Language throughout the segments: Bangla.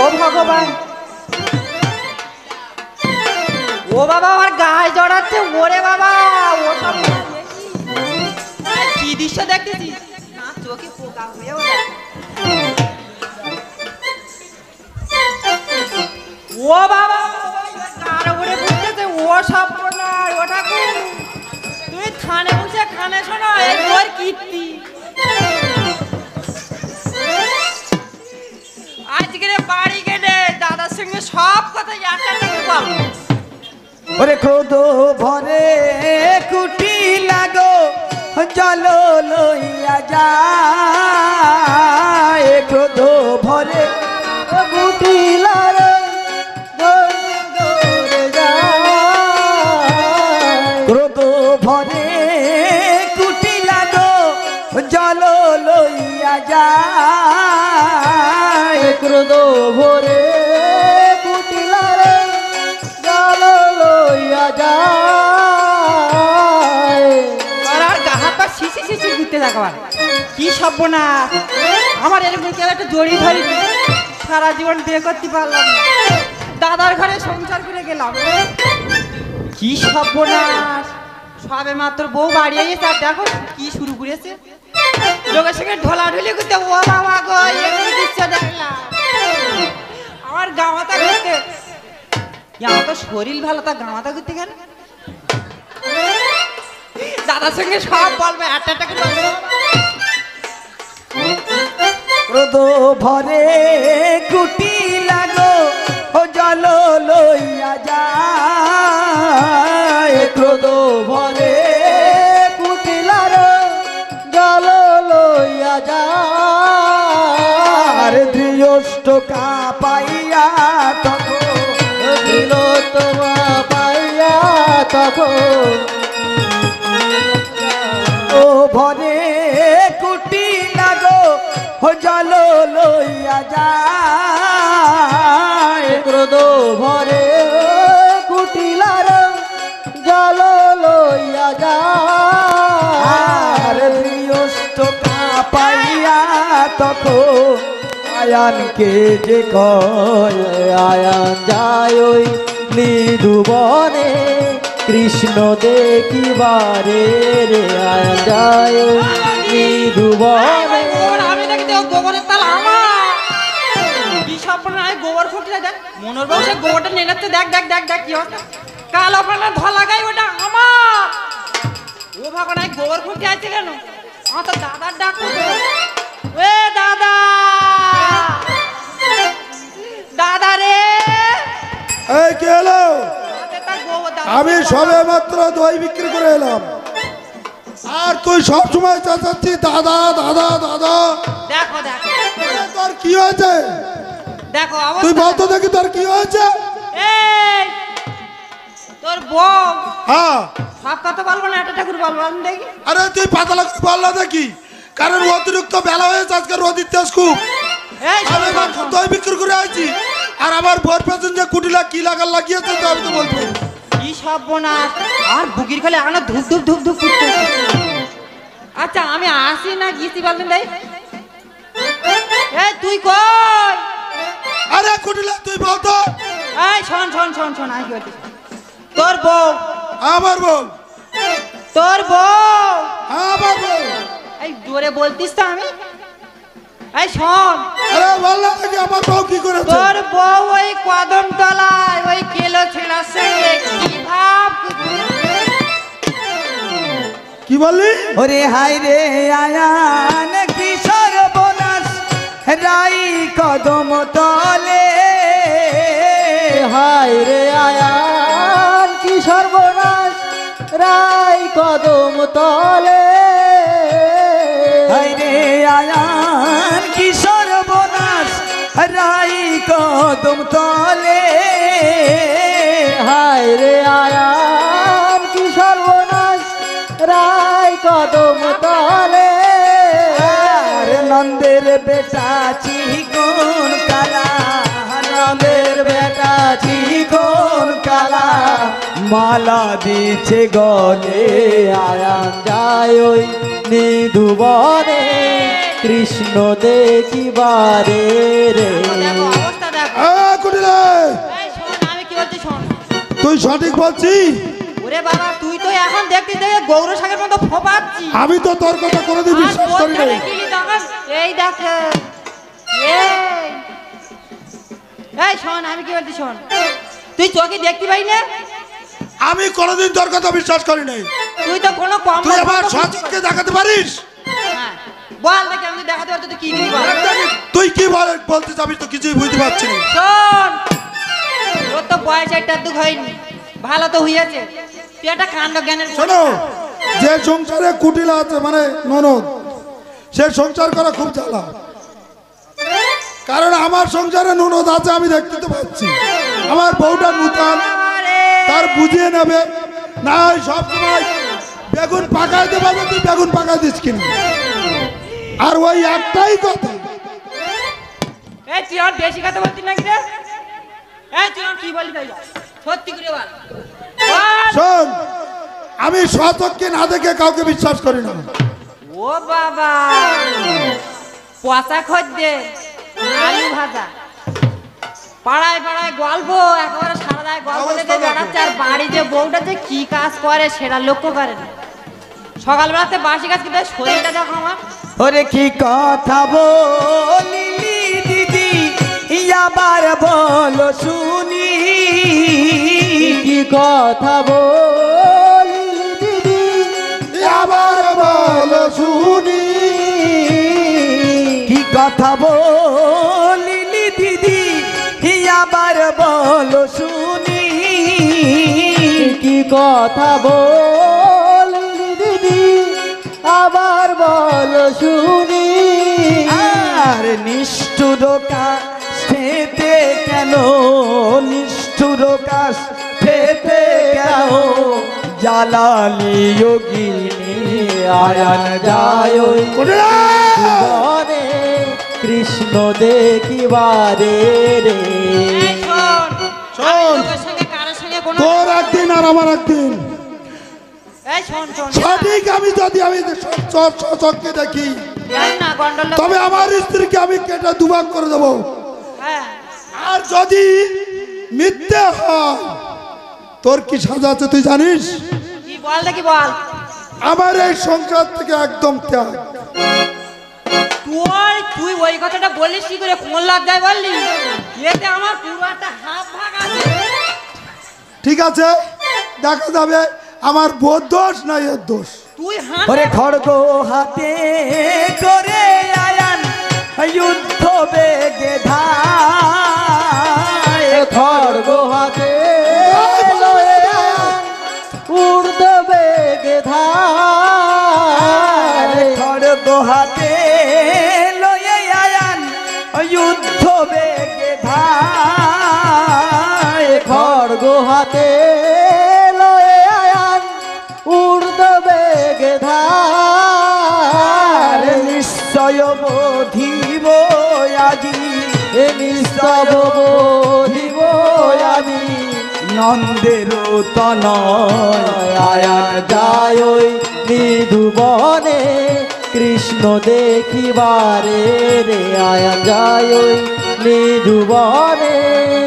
ও ভগবান, ও বাবা আমার গায়ে জড়াচ্ছে, ওরে বাবা ও সব কি দৃশ্য দেখতেছি না, চোখে পোকা হয়েও যায়। ও বাবা কার উপরে বুঝতেছে, ও সব নয়, ওটা তুই থানে বসে খানে শোনো এই তোর কীর্তি। আজকে বাড়ি গেলে দাদার সঙ্গে সব কথা একটা বলবো। ওরে ক্রোধ ভরে কুটি লাগো জল লইয়া যায়, ক্রোধ ভরে কুটি লাগো ক্রোধ ভরে কুটি লাগো জল লইয়া যায়, ক্রোধ ভরে কুটি লাগো জল লইয়া যায়। আর গা হাত পা শিশি শিশি ঘুরতে থাকবার কি সর্বনাশ, আমার এরকম কেউ একটা জড়ি ধরি সারা জীবন বিয়ে করতে পারলাম না, দাদার ঘরে সংসার করে গেলাম, কি সর্বনাশ। সবে মাত্র বউ বাড়ি এসে আর দেখো কি শুরু করেছে, লোকের সঙ্গে ঢোলাঢুলি করতে। ও বাবা গো এমনি দৃশ্য দেখলাম, আমার গামাতা ঘুরতে, আমার তো শরীর ভালো, তা গামাতা ঘুরতে গেল। দাদার সঙ্গে সব বলবে, একটা করে বলবো। ক্রোধ ভরে কুটি লাগো ও জল লইয়া যায়, ক্রোধ ভরে কুটি লাগো জল লইয়া যায়। দৃষ্ট কাঁপাইয়া তখন তোমা পাইয়া তখন ও ভরে কুটি লাগো ও জল লইয়া যায়, ক্রোধ ভরে কুটি লাগো জল লইয়া যায়। দৃষ্ট কাঁপাইয়া তখন আয়ানকে যে কয় আয়ান যায় ওই নিধুবনে কৃষ্ণ দেখিবারে রে, আয়ান যায় ওই নিধুবনে। আমি দেখি গোবরের তাল আমার কি সর্বনাশ, গোবর ফুটলে দেখ মনোর বাবু সে গোবরটা নিয়ে যাচ্ছে, দেখ দেখ দেখ দেখ কি হচ্ছে, কালো পালা ধলা গাই ওটা আমার। ও ভগবান গোবর ফুটে আছে কেন, আমার তো দাদার ডাক, এ দাদা দাদা রে। এই কি হলো? আমি সবে মাত্র দই বিক্রি করে এলাম, আর তুই সব সময় চাচ্ছি দাদা দাদা দাদা। দেখো দেখো তোর কি হয়েছে দেখো, তুই বলতো দেখি তোর কি হয়েছে। এই তোর বউ, হ্যাঁ সব কথা বলবো না, একটা ঠাকুর বলবো আমি দেখি। আরে তুই পাতলা করে বল না দেখি, কারণ অতিরিক্ত বেলা হয়েছে, আজকে রোদের তেজ খুব। আমি মাত্র দই বিক্রি করে আছি, আর আমার ভোর পেছন যে কুটিলা কি লাগার লাগিয়েছে তো আমি তো বলবো কি সর্বনাশ, আর বুকির খালে এখনো ধূপ ধূপ ধূপ ধূপ করতে। আচ্ছা আমি আসি না গিয়েছি বলবেন ভাই, এই তুই কই? আরে কুটিলা তুই বলতো। এই শোন শোন শোন শোন, আমি কি বলছি, তোর বউ, আমার বউ, তোর বউ, আমার বউ। এই জোরে বলতিস তো আমি, এই শোন। আরে বল না দেখি আমার বউ কি করেছে। তোর বউ ওই কদম তলায় ওই কেলো ছেলের সঙ্গে কি ভাব, কি বললি? ওরে হাই রে আয়ান কি সর্বনাশ রাই কদম তলে, হাই রে আয়ান কি সর্বনাশ রাই কদম তলে, হাই রে আয়ান কি সর্বনাশ রাই কদম তলে, হাই রে আয়ান কি সর্বনাশ রাই কদম তলে। নন্দের বেটা চিকন কালা, নন্দের বেটা চিকন কালা মালা দিচ্ছে গলে, আয়ান যায় ওই নিধুবনে কৃষ্ণ দেখিবারে রে। তুই সঠিক বলছিস? ওরে বাবা তুই তো এখন দেখতে দেখে গৌর শাকের মতো ফোপাচ্ছিস। আমি তো তোর কথা কোনোদিন বিশ্বাস করি নাই। এই দেখ এই শোন আমি কি বলছি শোন, তুই চোখে দেখতে পাই না? আমি কোনোদিন তোর কথা বিশ্বাস করি নাই। তুই তো কোনো কম তুই আবার সচক্ষে দেখাতে পারিস? হ্যাঁ বল দেখি আমি দেখাতে পারতো তুই কি কি বল। তুই কি বলতে চাবি তো কিছুই বুঝতে পারছি না। শোন ওর তো বয়স একটা দুঃখ হয়নি, ভালো তো হইয়াছে, তুই একটা কাণ্ড জ্ঞানের শোনো, যে সংসারে কুটিলা আছে মানে ননদ, সে সংসার করা খুব জ্বালা। কারণ আমার সংসারে ননদ আছে আমি দেখতে তো পাচ্ছি। আমার বউটা নূতন, তার বুঝিয়ে নেবে না সব সময় বেগুন পাকাইতে পারবে, তুই বেগুন পাকাই দিস কিনা। আর ওই একটাই কথা, এই তুই আর বেশি কথা বলছিস নাকি রে? এই তুই কি বলি তাই সত্যি করে বল। শোন, আমি সচক্ষে না দেখে কাউকে বিশ্বাস করি না। ও বাবা পচা খদ্দে আলু ভাজা পাড়ায় পাড়ায় গল্প একেবারে সারা রাত গল্প লেগে বেড়াচ্ছে, আর বাড়ি যে বউটা যে কি কাজ করে সেটা লক্ষ্য করে না। সকালবেলাতে বাসি গাছ কিন্তু শরীরটা দেখো আমার। ওরে কি কথা বলিলি দিদি আবার বলো শুনি, কি কথা বলিলি দিদি আবার বলো শুনি, কি কথা বলিলি দিদি আবার বলো শুনি, কি কথা বলিলি দিদি আবার বলো শুনি। আর নিষ্ঠুর কাছে কেন, নিষ্ঠুর কাছে কেন জ্বালালি যোগিনী আয়ান যায় বনে কৃষ্ণ দেখিবারে রে। এই শোন, শোন। আমি লোকের সঙ্গে কারোর সঙ্গে কোনো তোর একদিন আর আমার একদিন। এই শোন শোন সঠিক আমি যদি আমি চোখকে দেখি জানি না গন্ডল তবে আমার স্ত্রীকে আমি কেটে দুভাগ করে দেবো। হ্যাঁ আর যদি মিথ্যে হয় তোর কি সাজা আছে তুই জানিস? কি বল দেখি বল। আমার এই সংসার থেকে একদম ত্যাগ। তুই ওই কথাটা বলিস কি করে, কোন লজ্জায় বললি? এতে আমার পুরো একটা হাফ ভাগ আছে। ঠিক আছে, দেখা যাবে আমার বোধ দোষ না এর দোষ। তুই হাত ওরে খড়গ হাতে করে আয়ান যুদ্ধ বেগে ধায়, খড়গ হাতে উর্ধ বেগে ধায়, খড়গ হাতে লয়ে আয়ান যুদ্ধ বেগে ধায়, খড়গ হাতে লয়ে আয়ান উর্ধ বেগে ধার, নিশ্চয় বোধিব আজি, নিশ্চয় বোধিব আজি নন্দের তনয় আয়ান যায় নিধুবনে কৃষ্ণ দেখিবারে রে, আয়ান যায় নিধুবনে।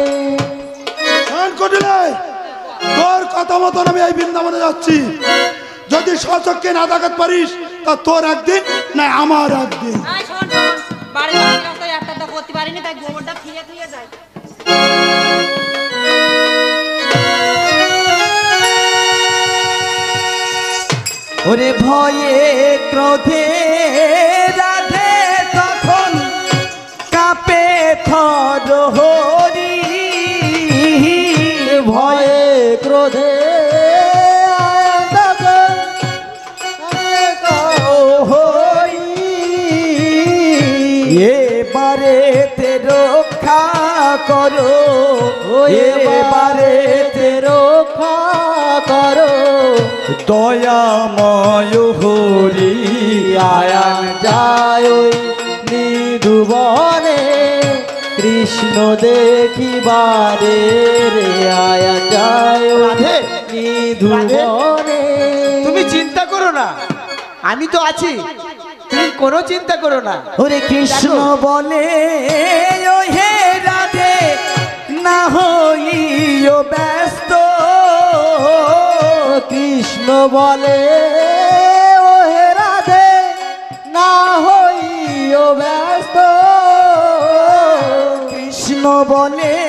তোর কথা মতন আমি এই বৃন্দাবনে যাচ্ছি। যদি সচক্ষে না দেখাতে পারিস তা তোর একদিন না আমার একদিন। এই শোন শোন, বাড়ির রাস্তায় একটা তো করতে পারিনি, তাই গোবরটা ফিরে ফিরে যায়। ওরে ভয়ে ক্রোধে রাধে তখন কাপে থর হরি, ভয়ে ক্রোধে এবারে তে রক্ষা করো, এবারে তে রক্ষা করো দয়াময় হরি আয়ান যায় নিধুবনে কৃষ্ণ দেখিবারে রে, আয়ান যায় নিধুবনে। তুমি চিন্তা করো না, আমি তো আছি, তুমি কোনো চিন্তা করো না। ওরে কৃষ্ণ বলে ও হে রাধে না হইও ব্যস্ত, বলে ও হে রাধে না হইও ব্যস্ত কৃষ্ণ বলে